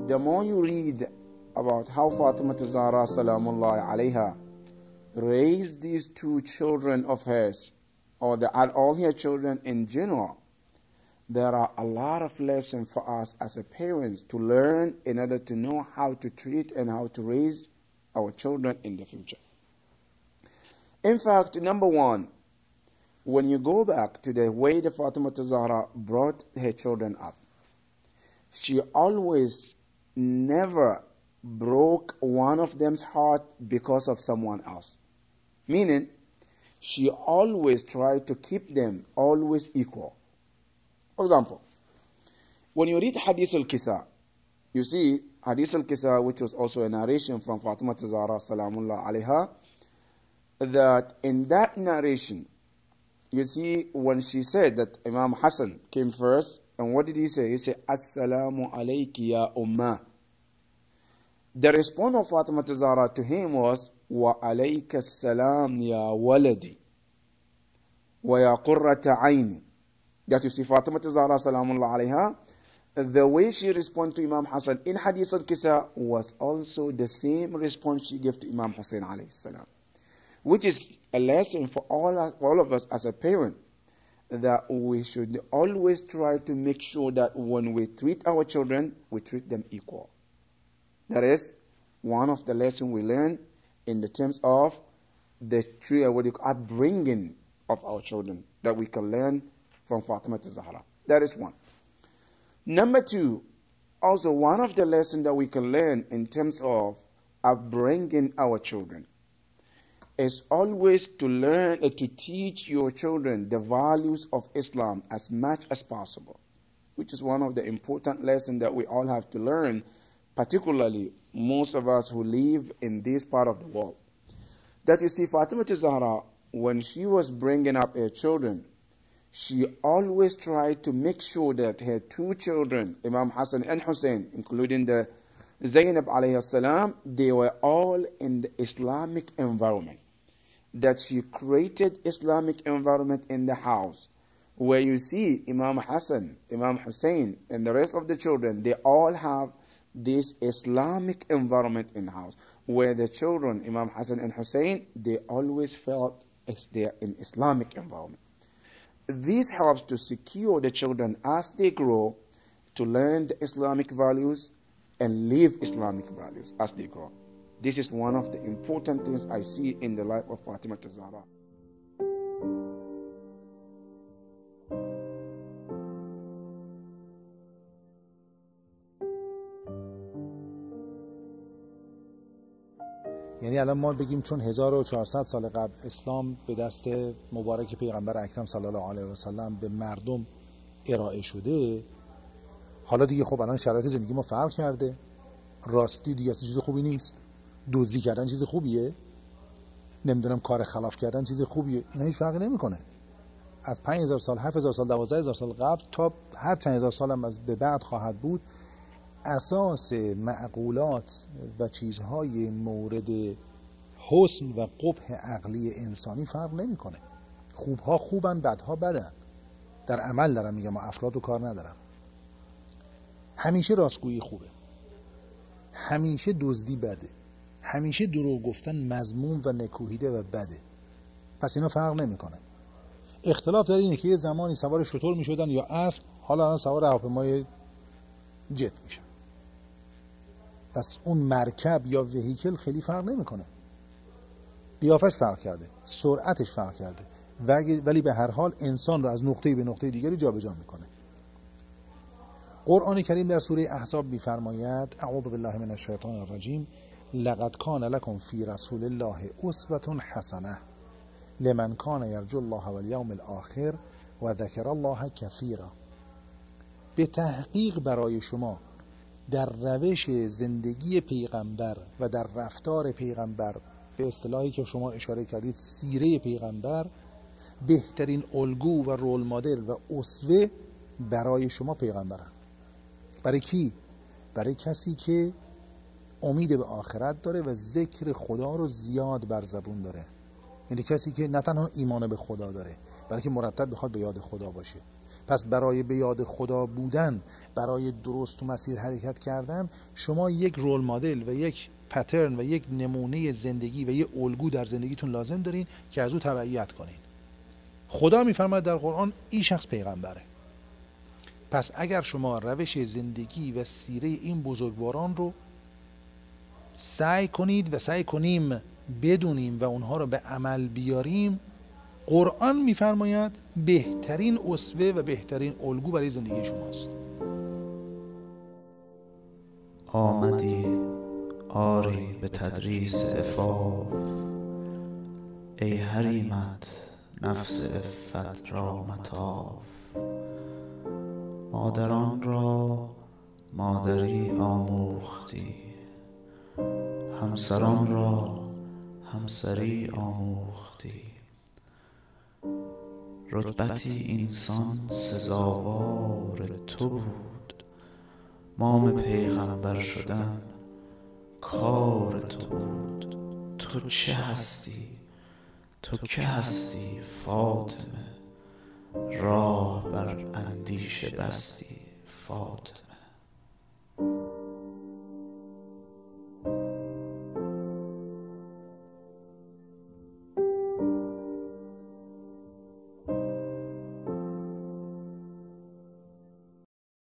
the more you read about how Fatima Zahra Salamullah alayha raised these two children of hers, or all her children in general, there are a lot of lessons for us as a parents to learn in order to know how to treat and how to raise our children in the future. In fact, number one, when you go back to the way the Fatima Zahra brought her children up, she always never broke one of them's heart because of someone else. Meaning, she always tried to keep them always equal. For example, when you read Hadith al-Kisa, you see Hadith al-Kisa, which was also a narration from Fatima Zahra Salamullah alayha, that in that narration, you see when she said that Imam Hassan came first, and what did he say? He said, Assalamu alayki ya ummah. The response of Fatima Zahra to him was, Wa alayka salam ya waladi, wa ya qurrata ayni. That you see Fatima Zahra Salamullah alayha, the way she responded to Imam Hassan in Hadith al-Kisa was also the same response she gave to Imam Hussein alayhi salam. Which is a lesson for all of us as a parent, that we should always try to make sure that when we treat our children, we treat them equal. That is one of the lessons we learn in the terms of the upbringing of our children that we can learn from Fatima Zahra. That is one. Number two, also one of the lessons that we can learn in terms of upbringing our children is always to learn to teach your children the values of Islam as much as possible, which is one of the important lessons that we all have to learn, particularly most of us who live in this part of the world. That you see, Fatima Zahra, when she was bringing up her children, she always tried to make sure that her two children, Imam Hassan and Hussein, including the Zainab alayhi salam, they were all in the Islamic environment. That she created Islamic environment in the house, where you see Imam Hassan, Imam Hussein, and the rest of the children, they all have this Islamic environment in the house, where the children, Imam Hassan and Hussein, they always felt as they are in Islamic environment. This helps to secure the children as they grow to learn the Islamic values and live Islamic values as they grow. This is one of the important things I see in the life of Fatima Zahra. یعنی الان ما بگیم چون 1400 سال قبل اسلام به دست مبارک پیغمبر اکرم صلی الله علیه و سلم به مردم ارائه شده، حالا دیگه خب الان شرایط زندگی ما فرق کرده، راستی دیگه چیز خوبی نیست، دزدی کردن چیز خوبیه، نمیدونم کار خلاف کردن چیز خوبیه، اینا هیچ فرقی نمیکنه. از 5000 سال، 7000 سال، 12000 سال قبل تا هر چند هزار سال هم از به بعد خواهد بود، اساس معقولات و چیزهای مورد حسن و قبح عقلی انسانی فرق نمیکنه. خوبها خوبن، بدها بدن. در عمل دارم میگم، افراد رو کار ندارم. همیشه راستگویی خوبه، همیشه دزدی بده، همیشه دروغ گفتن مذموم و نکوهیده و بده. پس اینا فرق نمیکنه. اختلاف در اینه که یه زمانی سوار شتر میشدن یا اسب، حالا الان سوار هواپیمای جت میشن. پس اون مرکب یا وهیکل خیلی فرق نمیکنه. قیافش فرق کرده، سرعتش فرق کرده، ولی به هر حال انسان رو از نقطه به نقطه دیگری جابجا میکنه. قرآن کریم در سوره احزاب میفرماید: اعوذ بالله من الشیطان الرجیم لقد کان لکم فی رسول الله اسوة حسنه لمن کان یرجو الله والیوم الاخر و ذکر الله کثیرا. به تحقیق برای شما در روش زندگی پیغمبر و در رفتار پیغمبر، به اصطلاحی که شما اشاره کردید سیره پیغمبر، بهترین الگو و رول مدل و اسوه برای شما پیغمبرن. برای کی؟ برای کسی که امید به آخرت داره و ذکر خدا رو زیاد بر زبون داره. یعنی کسی که نه تنها ایمان به خدا داره، بلکه مرتب بخواد به یاد خدا باشه پس برای به یاد خدا بودن، برای درست تو مسیر حرکت کردن، شما یک رول مدل و یک پترن و یک نمونه زندگی و یک الگو در زندگیتون لازم دارین که از او تبعیت کنین. خدا میفرماید در قرآن این شخص پیغمبره. پس اگر شما روش زندگی و سیره این بزرگواران رو سعی کنید و سعی کنیم بدونیم و اونها رو به عمل بیاریم، قرآن میفرماید بهترین اسوه و بهترین الگو برای زندگی شماست. آمدی آری به تدریس عفاف، ای حریمت نفس عفت را مطاف. مادران را مادری آموختی، همسران را همسری آموختی. رتبتی اینسان سزاوار تو بود، مام پیغمبر شدن کار تو بود. تو چه هستی؟ تو که هستی فاطمه؟ راه بر اندیشه بستی فاطمه.